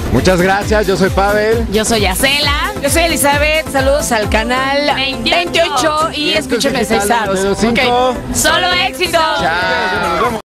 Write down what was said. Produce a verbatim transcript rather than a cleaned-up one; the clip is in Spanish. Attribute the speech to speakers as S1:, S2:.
S1: Muchas gracias, yo soy Pavel.
S2: Yo soy Acela.
S3: Yo soy Elizabeth, saludos al canal
S2: veintiocho,
S3: veintiocho y escúchenme seis
S1: Digital,
S3: aros.
S1: número cinco.
S2: Solo éxito.
S1: Chao. Nos vemos.